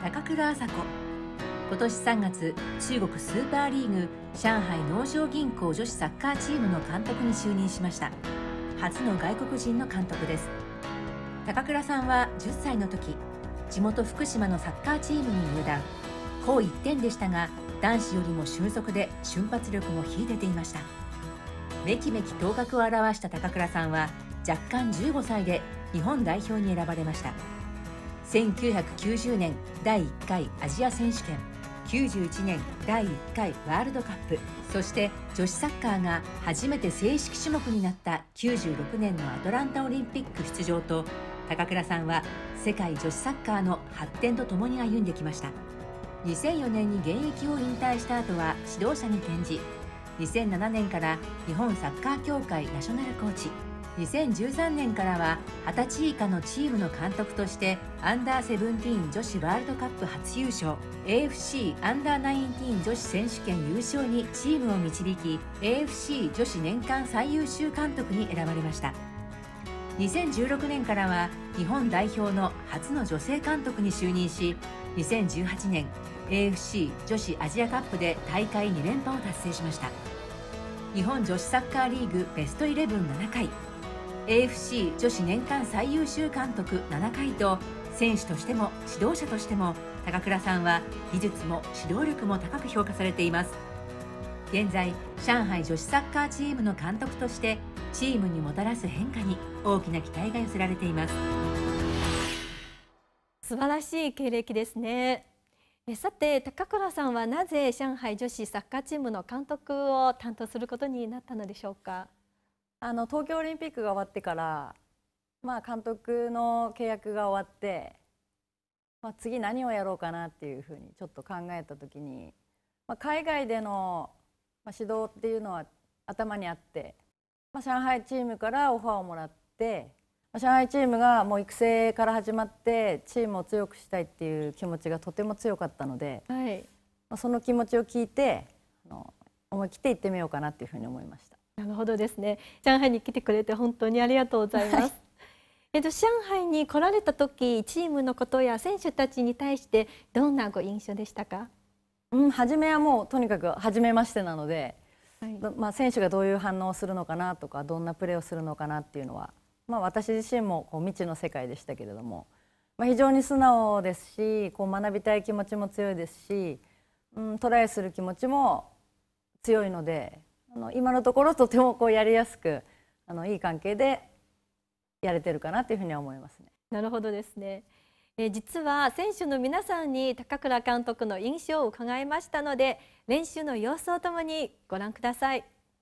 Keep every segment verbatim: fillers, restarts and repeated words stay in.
高倉麻子。今年さんがつ、中国スーパーリーグ上海農商銀行女子サッカーチームの監督に就任しました。初の外国人の監督です。高倉さんはじゅっさいの時、地元福島のサッカーチームに入団。高一点でしたが、男子よりも俊足で瞬発力も秀でていました。めきめき頭角を現した高倉さんは若干じゅうごさいで日本代表に選ばれました。せんきゅうひゃくきゅうじゅうねんだいいっかいアジア選手権、きゅうじゅういちねんだいいっかいワールドカップ、そして女子サッカーが初めて正式種目になったきゅうじゅうろくねんのアトランタオリンピック出場と、高倉さんは世界女子サッカーの発展とともに歩んできました。にせんよねんに現役を引退した後は指導者に転じ、にせんななねんから日本サッカー協会ナショナルコーチ、にせんじゅうさんねんからははたち以下のチームの監督としてアンダーセブンティーン女子ワールドカップ初優勝、 エーエフシー アンダーナインティーン女子選手権優勝にチームを導き、 エーエフシー 女子年間最優秀監督に選ばれました。にせんじゅうろくねんからは日本代表の初の女性監督に就任し、にせんじゅうはちねん エーエフシー 女子アジアカップで大会にれんぱを達成しました。日本女子サッカーリーグベストイレブンななかい、 エーエフシー 女子年間最優秀監督ななかいと、選手としても指導者としても高倉さんは技術も指導力も高く評価されています。現在、上海女子サッカーチームの監督としてチームにもたらす変化に大きな期待が寄せられています。 素晴らしい経歴ですね。えさて、高倉さんはなぜ上海女子サッカーチームの監督を担当することになったのでしょうか。 あの東京オリンピックが終わってから、まあ、監督の契約が終わって、まあ、次何をやろうかなっていうふうにちょっと考えた時に、まあ、海外での指導っていうのは頭にあって、まあ、上海チームからオファーをもらって、上海チームがもう育成から始まってチームを強くしたいっていう気持ちがとても強かったので、はい、まあ、その気持ちを聞いてあの思い切って行ってみようかなっていうふうに思いました。 なるほどですね。上海に来てくれて本当にありがとうございます。はい、えっと上海に来られた時、チームのことや選手たちに対してどんなご印象でしたか。 うん、初めはもうとにかく初めましてなので、はい、まあ選手がどういう反応をするのかなとか、どんなプレーをするのかなっていうのは、まあ、私自身もこう未知の世界でしたけれども、まあ、非常に素直ですし、こう学びたい気持ちも強いですし、うん、トライする気持ちも強いので、あの今のところとてもこうやりやすく、あのいい関係でやれてるかなというふうには思いますね。 なるほどですね。え実は選手の皆さんに高倉監督の印象を伺いましたので、練習の様子をともにご覧ください。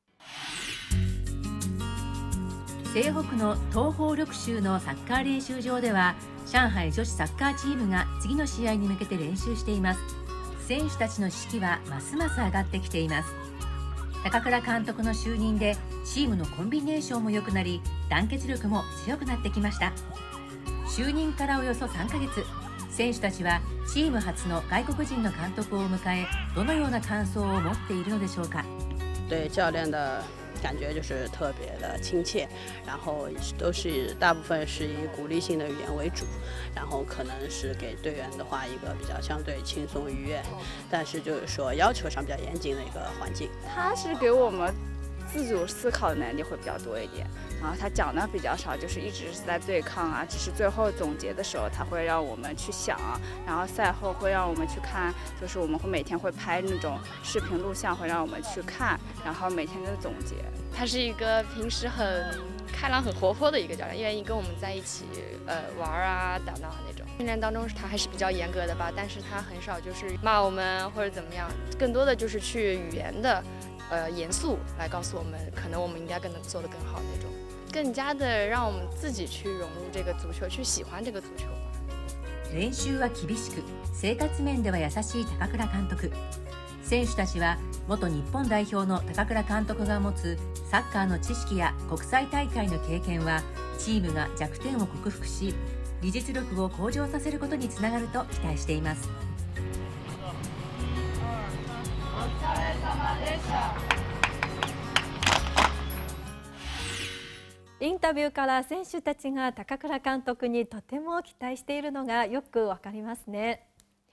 西北の東方緑州のサッカー練習場では、上海女子サッカーチームが次の試合に向けて練習しています。選手たちの士気はますます上がってきています。高倉監督の就任でチームのコンビネーションも良くなり、団結力も強くなってきました。就任からおよそさんかげつ、選手たちはチーム初の外国人の監督を迎え、どのような感想を持っているのでしょうか。 对教练的感觉就是特别的亲切，然后都是大部分是以鼓励性的语言为主，然后可能是给队员的话一个比较相对轻松愉悦，但是就是说要求上比较严谨的一个环境。 他是给我们自主思考的能力会比较多一点，然后他讲的比较少，就是一直是在对抗啊，只是最后总结的时候他会让我们去想啊，然后赛后会让我们去看，就是我们会每天会拍那种视频录像，会让我们去看，然后每天的总结。 他是一个平时很开朗、很活泼的一个教练，愿意跟我们在一起呃玩啊、打闹那种。训练当中他还是比较严格的吧，但是他很少就是骂我们或者怎么样，更多的就是去语言的呃严肃来告诉我们，可能我们应该更能做得更好那种，更加的让我们自己去融入这个足球，去喜欢这个足球。 練習は厳しく、生活面では優しい高倉監督。選手たちは元日本代表の高倉監督が持つサッカーの知識や国際大会の経験は、チームが弱点を克服し、技術力を向上させることにつながると期待しています。お疲れ様でした。 インタビューから選手たちが高倉監督にとても期待しているのがよくわかりますね。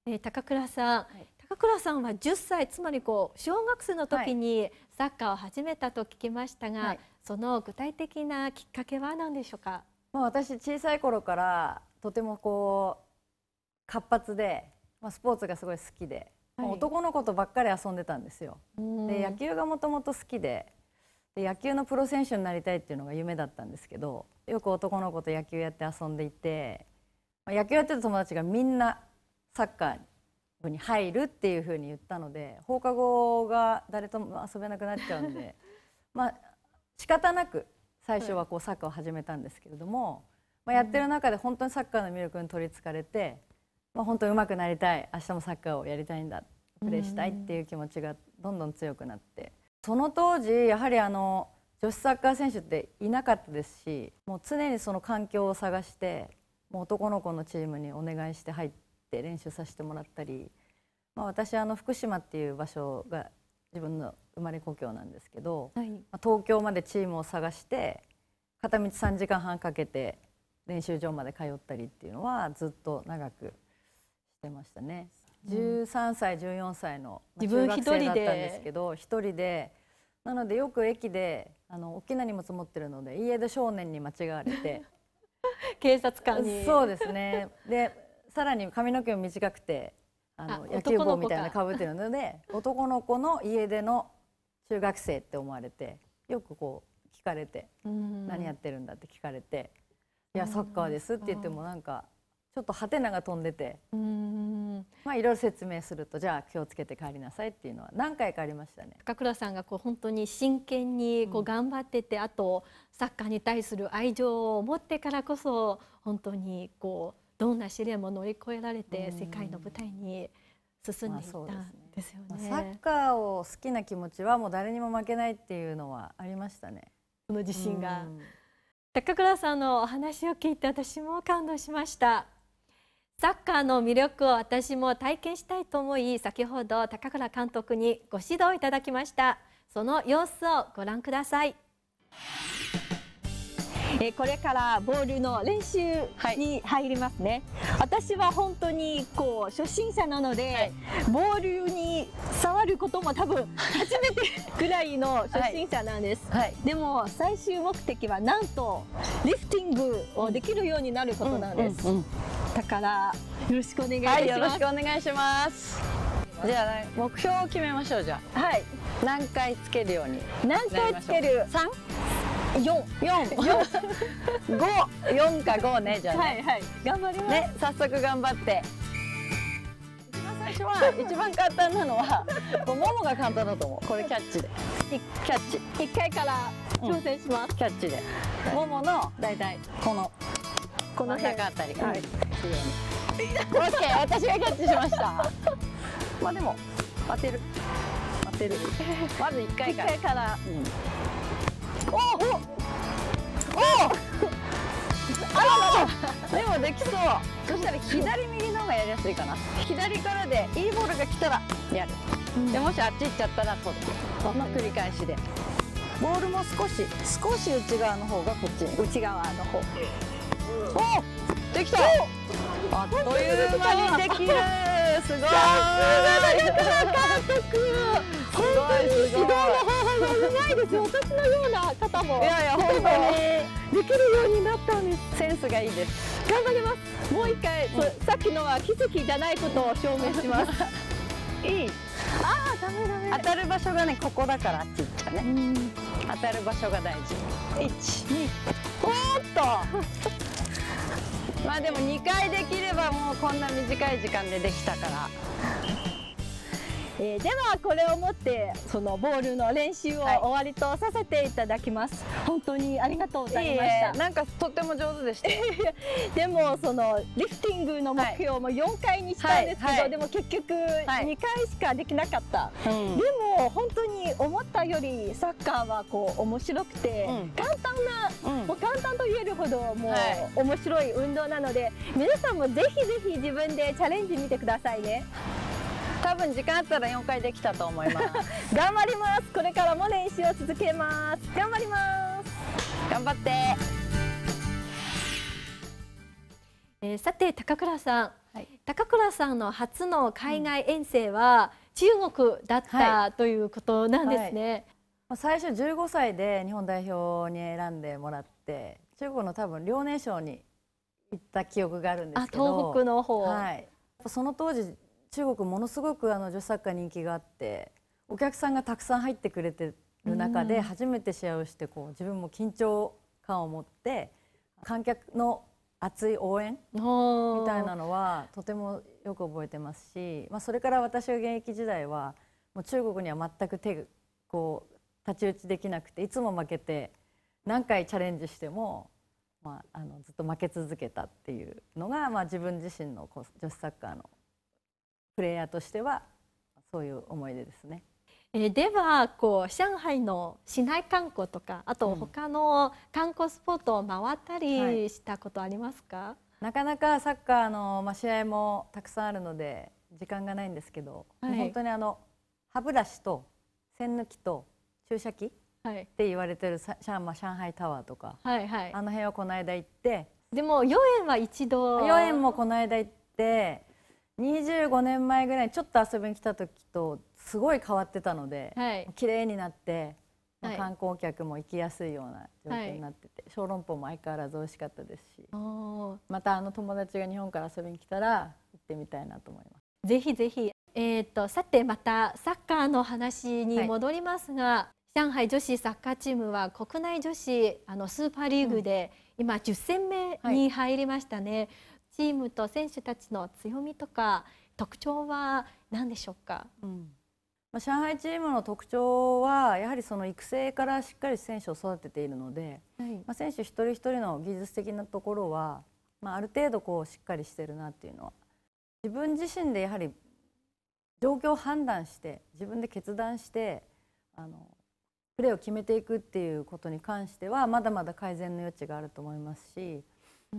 えー、高倉さん、はい、高倉さんはじゅっさい、つまりこう小学生の時にサッカーを始めたと聞きましたが、はい、その具体的なきっかけは何でしょうか？ まあ私小さい頃からとてもこう活発で、まあ、スポーツがすごい好きで、はい、男の子とばっかり遊んでたんですよ。で野球がもともと好きで、で野球のプロ選手になりたいっていうのが夢だったんですけど、よく男の子と野球やって遊んでいて、まあ、野球やってた友達がみんなサッカー部に入るっていうふうに言ったので、放課後が誰とも遊べなくなっちゃうんでまあ仕方なく最初はこうサッカーを始めたんですけれども、まあ、やってる中で本当にサッカーの魅力に取りつかれて、まあ、本当に上手くなりたい、明日もサッカーをやりたいんだ、プレーしたいっていう気持ちがどんどん強くなって、その当時やはりあの女子サッカー選手っていなかったですし、もう常にその環境を探してもう男の子のチームにお願いして入って練習させてもらったり、まあ、私あの福島っていう場所が自分の生まれ故郷なんですけど、はい、まあ、東京までチームを探して片道さんじかんはんかけて練習場まで通ったりっていうのはずっと長くしてましたね。うん、じゅうさんさいじゅうよんさいの中学生だったんですけど、一人でなのでよく駅であの大きな荷物持ってるので家出少年に間違われて警察官に。 そうですね。でさらに髪の毛も短くてあの野球帽みたいなのかぶってるので男の子の家出の中学生って思われて、よくこう聞かれて「何やってるんだ?」って聞かれて「いやサッカーです」って言ってもなんかちょっとハテナが飛んでて、まあいろいろ説明すると「じゃあ気をつけて帰りなさい」っていうのは何回かありましたね。 高倉さんがこう本当に真剣にこう頑張ってて、うん、あとサッカーに対する愛情を持ってからこそ本当にこうどんな試練も乗り越えられて世界の舞台に進んでいったんですよね。 サッカーを好きな気持ちはもう誰にも負けないっていうのはありましたね。 その自信が。高倉さんのお話を聞いて私も感動しました。サッカーの魅力を私も体験したいと思い、先ほど高倉監督にご指導いただきました。その様子をご覧ください。えこれからボールの練習に入りますね。はい、私は本当にこう初心者なので、はい、ボールに触ることも多分初めてぐらいの初心者なんです。はいはい、でも最終目的はなんとリフティングをできるようになることなんです。だからよろしくお願いします。はい、 よろしくお願いします。じゃあ目標を決めましょう。じゃあ、はい、何回つけるように。 何回つける？三？四、四、四、五、四か五ね、じゃあね。はいはい。頑張ります。ね、 早速頑張って。一番最初は一番簡単なのは、こうももが簡単だと思う。これキャッチで。キャッチ。 一回から挑戦します。 キャッチで。もものだいたいこのこの辺あたり。はい。オッケー、私がキャッチしました。まあでも当てる。当てる。まず一回から。一回から。おおおおあららでもできそう。そしたら左右の方がやりやすいかな。左からでいいボールが来たらやる、うん、でもしあっち行っちゃったら取ってこの繰り返しでボールも少し少し内側の方がこっちに内側の方。おできた。あっという間にできる。すごい。さすが高倉監督。本当に指導の方法がうまいですよ。私のような方もいやいや本当にできるようになったんです。センスがいいです。 頑張ります。もう一回、うん、さっきのは奇跡じゃないことを証明します。いい。ああダメダメ。 当たる場所がねここだからあっち行っちゃうね。当たる場所が大事。一二。おーっと。まあでもにかいできればもうこんな短い時間でできたから。 えー、ではこれをもってそのボールの練習を終わりとさせていただきます。はい、本当にありがとうございました。いいなんかとっても上手でした。 でもそのリフティングの目標もよんかいにしたんですけど、はいはい、でも結局にかいしかできなかった。はい、でも本当に思ったよりサッカーはこう面白くて、うん、簡単な、うん、もう簡単と言えるほどもう、はい、面白い運動なので皆さんもぜひぜひ自分でチャレンジ見てくださいね。 多分時間あったらよんかいできたと思います。 頑張ります。これからも練習を続けます。頑張ります。 頑張って。 えー、さて高倉さん、 はい、 高倉さんの初の海外遠征は中国だった、はい、ということなんですね。 はい、最初じゅうごさいで日本代表に選んでもらって中国の多分遼寧省に行った記憶があるんですけど、 あ、東北の方、 はい、その当時中国ものすごくあの女子サッカー人気があってお客さんがたくさん入ってくれてる中で初めて試合をしてこう自分も緊張感を持って観客の熱い応援みたいなのはとてもよく覚えてますし、まあ、それから私が現役時代はもう中国には全く手こう太刀打ちできなくていつも負けて何回チャレンジしても、まあ、あのずっと負け続けたっていうのが、まあ、自分自身のこう女子サッカーのプレイヤーとしてはそういう思い出ですね。 えー、ではこう上海の市内観光とかあと他の観光スポットを回ったりしたことありますか？はい、 なかなかサッカーの、まあ、試合もたくさんあるので時間がないんですけど、はい、本当にあの歯ブラシと栓抜きと注射器って言われてる上海タワーとか、はいはい、あの辺をこの間行って、 でもよえんは一度よえんもこの間行ってにじゅうごねんまえぐらいにちょっと遊びに来た時とすごい変わってたので、はい、綺麗になって、まあ、観光客も行きやすいような状況になってて、はい、小籠包も相変わらず美味しかったですし、またあの友達が日本から遊びに来たら行ってみたいなと思います。 ぜひぜひ。えー、とさてまたサッカーの話に戻りますが、はい、上海女子サッカーチームは国内女子あのスーパーリーグで今じゅっ戦目に入りましたね。はい、チームと選手たちの強みとか特徴は何でしょうか？うん、 まあ、上海チームの特徴はやはりその育成からしっかり選手を育てているので、はい、まあ選手一人一人の技術的なところは、まあ、ある程度こうしっかりしてるなっていうのは自分自身でやはり状況を判断して自分で決断してあのプレーを決めていくっていうことに関してはまだまだ改善の余地があると思いますし、うん、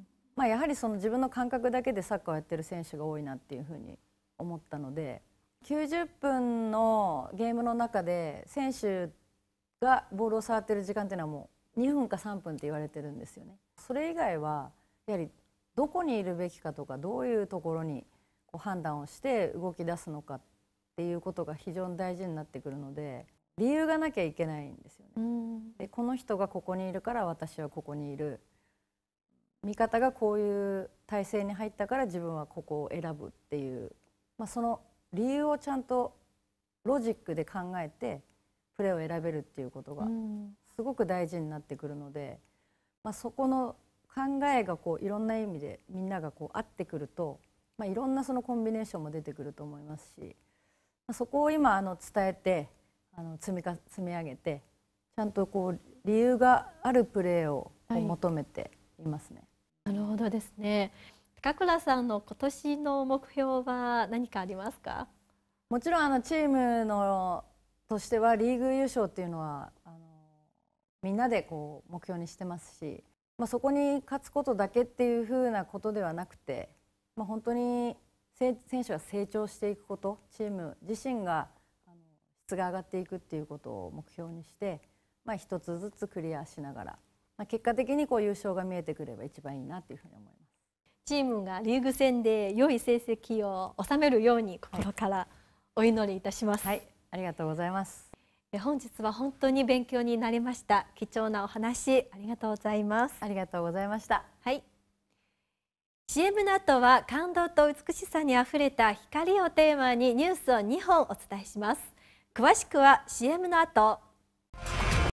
まあやはりその自分の感覚だけでサッカーをやってる選手が多いなっていうふうに思ったので、きゅうじゅっぷんのゲームの中で選手がボールを触ってる時間っていうのはもうにふんかさんぷんって言われてるんですよね。それ以外はやはりどこにいるべきかとかどういうところに判断をして動き出すのかっていうことが非常に大事になってくるので、理由がなきゃいけないんですよね。でこの人がここにいるから私はここにいる、味方がこういう体制に入ったから自分はここを選ぶっていう、まあ、その理由をちゃんとロジックで考えてプレーを選べるっていうことがすごく大事になってくるので、まあ、そこの考えがこういろんな意味でみんながこう合ってくると、まあ、いろんなそのコンビネーションも出てくると思いますし、そこを今あの伝えてあの積みか積み上げてちゃんとこう理由があるプレーをこう求めていますね。 はい、なるほどですね。高倉さんの今年の目標は何かありますか？ もちろんあのチームのとしてはリーグ優勝っていうのはあのみんなでこう目標にしてますし、まあ、そこに勝つことだけっていうふうなことではなくて、まあ、本当に選手が成長していくこと、チーム自身があの質が上がっていくっていうことを目標にして、まあ、一つずつクリアしながら、まあ、結果的にこう優勝が見えてくれば一番いいなというふうに思います。 チームがリーグ戦で良い成績を収めるように心からお祈りいたします。 はい、ありがとうございます。 本日は本当に勉強になりました。貴重なお話ありがとうございます。 ありがとうございました。 はい。シーエム の後は感動と美しさにあふれた光をテーマにニュースをにほんお伝えします。詳しくは シーエム の後。